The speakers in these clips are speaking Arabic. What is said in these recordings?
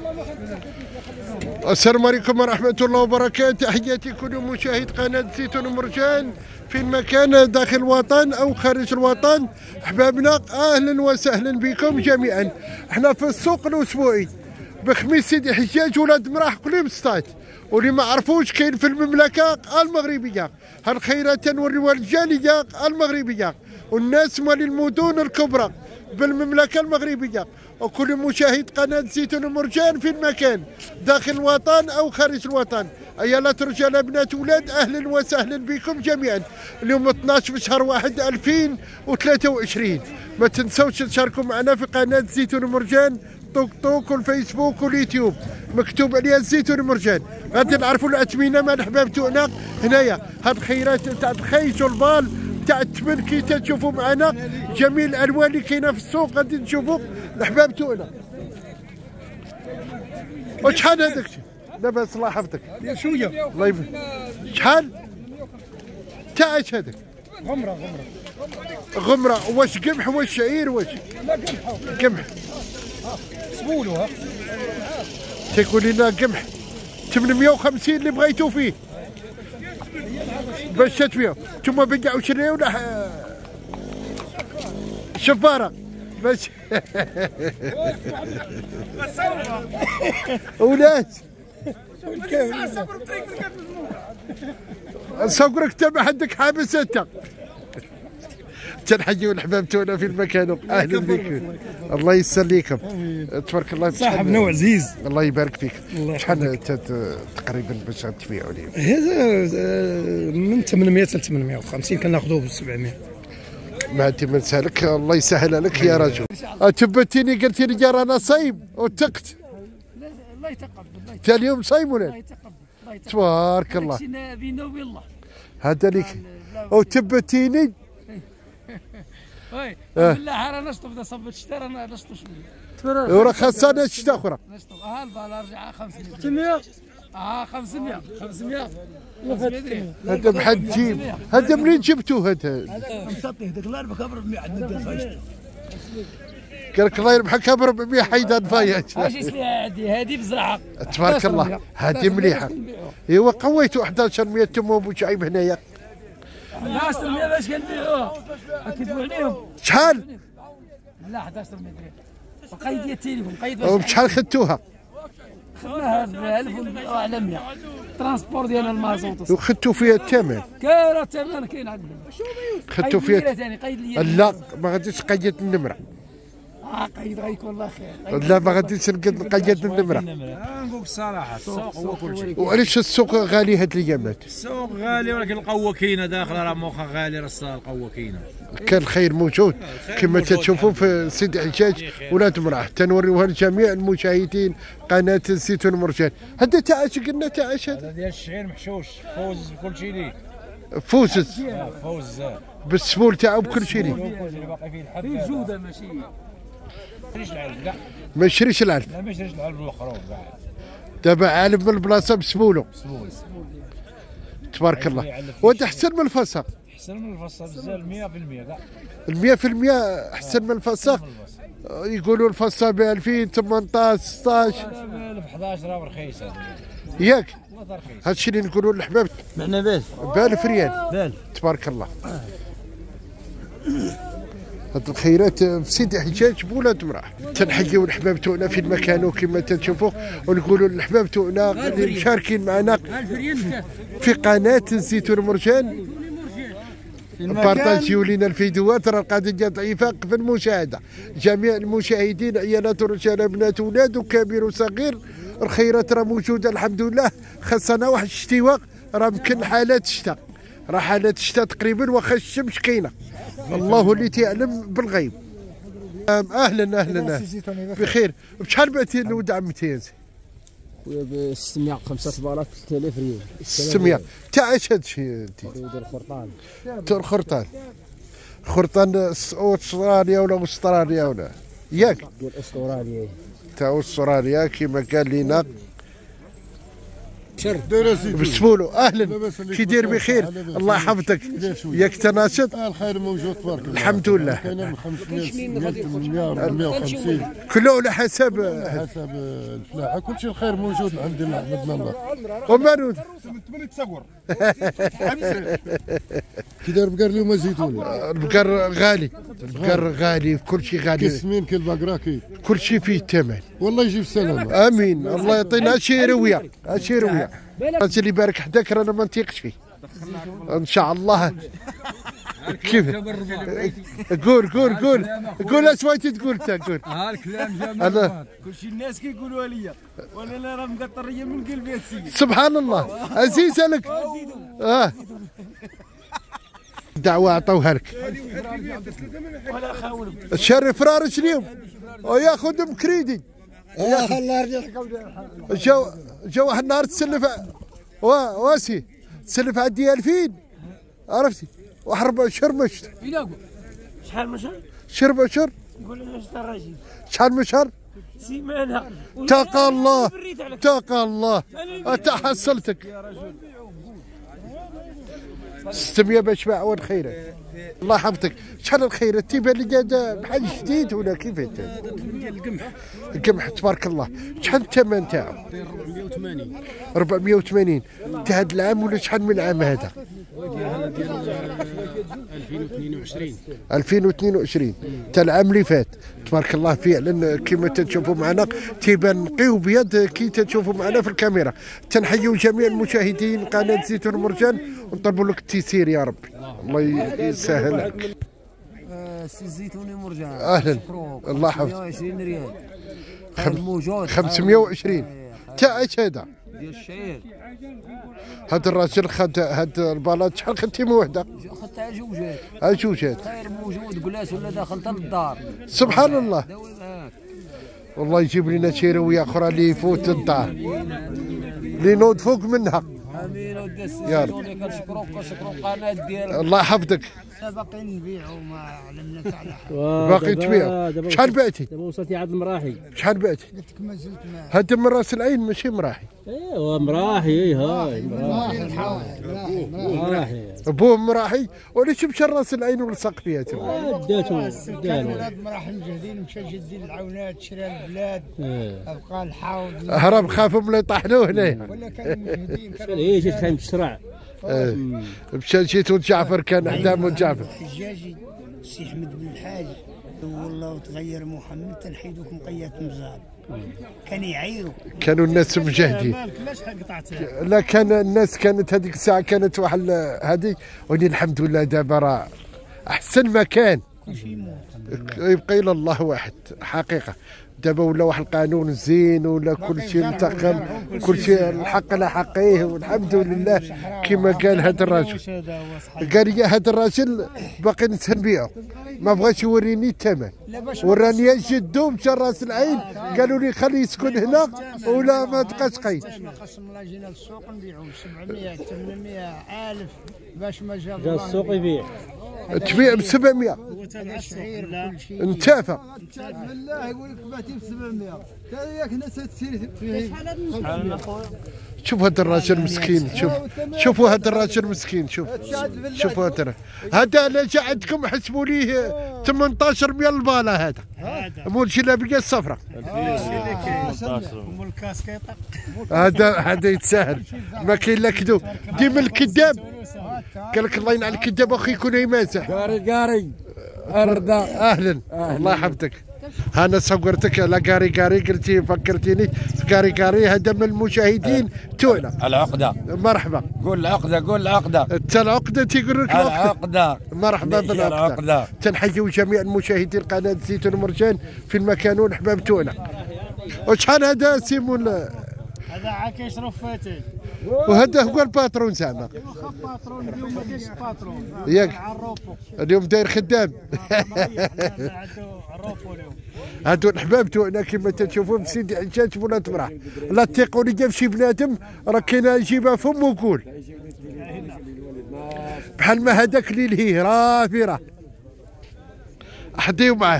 السلام عليكم ورحمة الله وبركاته. تحياتي كل مشاهد قناة زيتون ومرجان في مكان داخل الوطن أو خارج الوطن. أحبابنا أهلا وسهلا بكم جميعا. احنا في السوق الأسبوعي بخميس سيدي حجاج ولاد مراح كل يوم ستات، واللي ما عرفوش كاين في المملكة المغربية. هالخيرات تنوريوها الجالية المغربية والناس مال المدن الكبرى بالمملكة المغربية، وكل مشاهد قناة زيتون ومرجان في المكان داخل الوطن أو خارج الوطن. أيلا رجال بنات ولاد أهلا وسهلا بكم جميعا. اليوم 12 في شهر 1 2023. ما تنسوش تشاركوا معنا في قناة زيتون ومرجان، توك توك والفيسبوك واليوتيوب مكتوب عليها زيتون ومرجان. غادي نعرفوا الأثمنة مع الأحباب تاعنا هنايا. هاد الخيرات تاع الخيش والبال تاع التمن كي تشوفوا معنا جميع الالوان اللي كاينه في السوق غادي نشوفوا الاحباب تاعنا. وشحال هذاك لاباس الله يحفظك شويه الله يبارك. شحال تاع اش هذاك؟ غمره. واش قمح واش شعير واش؟ لا قمح سبولو. تيقول لنا قمح 850 اللي بغيتو فيه باش تتويه. ثم بقعوا شريه ولا شفاره باش ولاد نصورك تبع حدك حابس انت. تنحيوا الحباب تاعنا في المكان. اهلا بكم الله يسليكم تبارك الله. صاحبنا وعزيز الله يبارك فيك. شحال تقريبا باش تبيعوا لي؟ هذا من 800 ل 850 كناخذوه ب 700. ما انت من سالك الله يسهل لك يا رجل. تبتيني قلتي لي رانا صايم وتقت. الله يتقبل. انت اليوم صايم ولا؟ الله يتقبل. تبارك الله. بينا وبين هذا ليك وتبتيني. وي بالله راه نشطف اذا صبت الشتاء راه نشطف شويه. وراه خاصنا الشتاء اخرى. نشطف البال رجع 500 600 500 500 هذا بحال تجيب. هذا منين جبتوه هذا؟ مسطح داك الله يربحك ب 400 عندنا دابا. قال لك الله يربحك ب 400 حيدان فايش. اش هذه بزرعه تبارك الله. هذه مليحه. ايوا قويتوا 1100 تم ابو شعيب هنايا. 1100 باش كنبيعوه كيدوي عليهم. شحال؟ لا 1100 وقيد ديال التليفون قيد. وبشحال خدتوها؟ خدناها ب 1400 ترانسبور ديال المازوط. وخدتوا فيها الثمن؟ كاين الثمن كاين عندنا. خدتوا فيها قيد لي. لا ما غاديش تقيد النمره. قيد غيكون الله خير. لا ما غاديش نقيد النمره. نقول الصراحه السوق هو كل شيء. وعلاش السوق غالي هاد الايامات؟ السوق غالي ولكن القوه كاينه داخله راه موخا غالي راه القوه كاينه. كان الخير موجود كما تشوفوا في سيدي حجاج ولاد مراح. تنوريوها لجميع المشاهدين قناه زيتون ومرجان. هذا تاع اش قلنا تاع اش هذا؟ ديال الشعير محشوش فوز بكل شيء ليه. فوزز فوز بالسبول تاعو بكل شيء ليه. باقي فيه الحب. فيه جوده ماشي. ما يشريش العلف. لا ما يشريش العلف الاخرون دابا عالم من البلاصه بسبولو. تبارك الله. وانت احسن من الفسق. احسن من الفصل بزاف 100% كاع. 100% احسن من الفسق. يقولوا الفصل ب 2018 16 ب 11 راه رخيص هذا ياك. والله رخيص. هادشي اللي نقولوا للحباب. معنا بال ب 1000 ريال. بال تبارك الله. هاد الخيرات في سيدي حجاج بولاد مراح. تنحيوا الحباب تاعنا في المكان وكما تشوفوا ونقولوا للحباب تاعنا اللي مشاركين معنا في قناه زيتون مرجان بارطاجيو لنا الفيديوهات. راه القضيه ضعيفه في المشاهده. جميع المشاهدين عيالات ورجال بنات ولاد وكبير وصغير الخيرات راه موجوده الحمد لله. خاصنا واحد الاشتواء راه يمكن حالات الشتاء. راه حالات الشتاء تقريبا واخا الشمس كاينه. الله اللي تعلم بالغيب. اهلا اهلا بخير. بشحال بعتي الود عمتي انت؟ ب 600 5 بلاط 3000 ريال. 600 تاع اش هادشي انت؟ الخرطان. تاع الخرطان. خرطان استراليا ولا استراليا ولا ياك؟ ديال استراليا. تاع استراليا كما قال لنا بسمولو اهلا كي داير بخير الله يحفظك ياك تناشط الخير موجود تبارك الله الحمد لله كاين من 500 800 150 كله على حسب الفلاحه كل شيء الخير موجود عند الله عبدنا الله ومانو كي داير بقر اليوم زيتون البقر غالي البقر غالي كل شيء غالي كسمين كل بقره كي كل شيء فيه ثمن والله يجيب السلامه امين الله يعطينا شي رويه شي رويه الراجل اللي بارك حداك رانا ما نطيقش فيه ان شاء الله كيف قول اش بغيتي تقول انت قول الكلام أنا- جميل كلشي الناس كيقولوها ليا وانا راه مقطريه من قلبي هاد السيد سبحان الله عزيزه لك دعوه عطوها لك ولا خاول شري فرارش اليوم وياخذ بكريدي الله يرجع جو واحد النهار تسلف واسي تسلف عندي 2000 عرفتي وحرب شرمشت شحال من شهر شرب نقول لنا شتا الراجل شحال من شهر سيمانه تقى الله تقى الله حصلتك 600 باش باع والخير الله يحفظك شحال الخير تيبان لي قاعد بحال جديد ولا كيف القمح تبارك الله شحال الثمن تاعو 480 تاع هذا العام ولا شحال من العام هذا 2022 تاع العام اللي فات تبارك الله فعلا كما تشوفوا معنا تيبان نقي وبيض كي تشوفوا معنا في الكاميرا. تنحيوا جميع المشاهدين قناه زيتون مرجان ونطلبوا لك التيسير يا ربي الله يسهل لك. سي زيتوني مرجان اهلا الله يحفظك 120 ريال خير موجود 520 تاع ايش هذا؟ ديال الشعير هذا الراجل خد هاد البلاط شحال خدتي من وحده؟ خدتها جوجات جوجات خير موجود قلاس ولا داخل حتى للدار سبحان الله داوي معاك والله يجيب لنا شيرويه اخرى اللي يفوت الدار اللي نوض فوق منها. امين ودي يا رب. الزيتوني كنشكروك القناه ديالك الله يحفظك. باقي نبيعوا ما علمنا على حاجه باقي تبيع شحال بعتي؟ دابا وصلتي عاد المراحي شحال بعتي؟ قلت لك ما زلت معاه هذا من راس العين ماشي مراحي. ايوا مراحي هاي مراحي ابوه مراحي وعلاش مشى راس العين ولصق فيها تما؟ داتو كانوا داروا ولاد مراحل مجهدين مشى جدي العونات شرا البلاد ابقى الحوض هرب خافوا من يطحنوه هنا. ولا كانوا مجهدين ايه جيت كان تشرع مشى جيتو جعفر كان حدا جعفر. الحجاجي سي احمد بن الحاج والله وتغير محمد تنحيدوك مقيات مزار كان يعيروا كانوا الناس مجاهدين. علاش قطعت لا كان الناس كانت هذيك الساعه كانت واحد هذه ولي الحمد لله دابا راه احسن مكان كلشي يموت يبقى الى الله واحد حقيقه. دابا ولا واحد القانون زين ولا كل شيء منتقم كل شيء الحق على حقيه والحمد لله كما قال هذا الراجل. قال لي هذا الراجل باقي نبيعه ما بغاش يوريني الثمن وراني جدو مشى راس العين قالوا لي خليه يسكن هنا ولا ما تبقاش قيد. قسم الله جينا للسوق نبيعوا 700 800 الف باش ما جاب جا السوق يبيع تبيع ب 700 الشعير كل شيء انتافى. بالله يقول لك بعتي ب 700 كان ياك ناس تسير فيه شوف هذا الراجل مسكين شوفوا هذا الراجل مسكين شوفوا هذا اللي جا عندكم حسبوا ليه 18 ريال الباله هذا مول جلابيه الصفراء هذا يتساهل ما كاين لا كذوب ديما الكذاب قال لك الله ينعل الكذاب اخي يكون يمازح. قاري اردا اهلا الله يحفظك. انا صورتك على قاري قلتي فكرتيني في قاري هذا من المشاهدين تونا العقدة مرحبا. قول العقدة انت العقده تيقول لك العقدة مرحبا بالعقده. تنحيوا جميع المشاهدين قناه زيتون مرجان في المكان والحباب تونا. وشحال هذا سيمون؟ هذا عاك يشرف فاتي وهذا هو الباترون زعما باترون اليوم ما كاينش باترون ياك عروفو اليوم داير خدام. عروفو اليوم هادو الحباب تونا كما تشوفوا بسيدي حجاج ولا تمرح لا تيقوا لي في شي بنادم راه كاين يجيبها فم وقول بحال ما هذاك اللي لهيه راه في راه حديو معاه.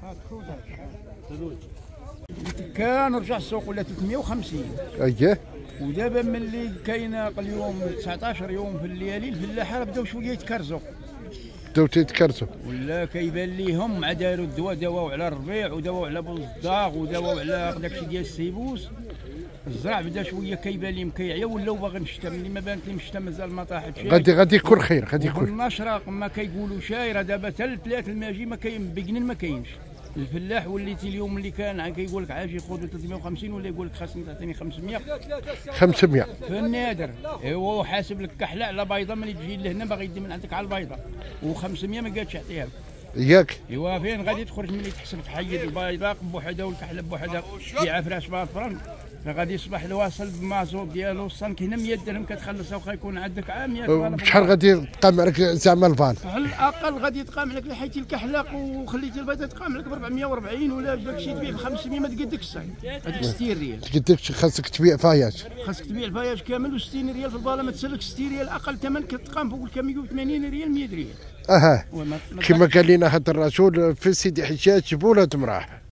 كان رجع السوق ولا 350 اييه ودابا ملي كاينه اليوم 19 يوم في الليالي الفلاحه بداو شويه يتكرزوا بداو تيتكرزوا ولا كيبان ليهم مع داروا الدواء دواو على الربيع ودواو على بوزداغ ودواو على داكشي ديال السيبوس. الزرع بدا شويه كيبان لهم كيعيا ولاو باغي الشتا ملي ما بانت لهم الشتا مازال ما طاحت شي غادي يكون خير غادي يكون. المشرق ما كيقولوا شايره دابا حتى الثلاث الماجي ما كاين بقنين ما كاينش. الفلاح وليتي اليوم اللي كان كيقول لك عاجي خذ 350 ولا يقول لك خاصني تعطيني 500 في النادر. ايوا حاسب لك كحله على بيضه ملي تجي لهنا باغي يدي من عندك على البيضه و500 ما قادش يعطيها لك ياك. ايوا فين غادي تخرج ملي تحسب تحيد البيضه بوحدها والكحله بوحدها بيعها في 10 فرنك غادي يصبح الواصل بمازوط ديالو الصنك هنا 100 درهم كتخلصها واخا يكون عندك عام 100. شحال غادي تقام عليك زعما الفان؟ على الاقل غادي تقام عليك لحيتي الكحلاق وخليتي البيضه تقام لك ب 440 ولا داكشي تبيع ب 500 ما تقدكش الصاي هذيك 60 ريال. تقدكش خاصك تبيع فاياج. خاصك تبيع الفاياج كامل و60 ريال في الباله ما تسلك 60 ريال اقل ثمن كتقام فوق ال 180 ريال 100 ريال. كما قال لنا هذا الرسول في سيدي حجاج بولاد مراح.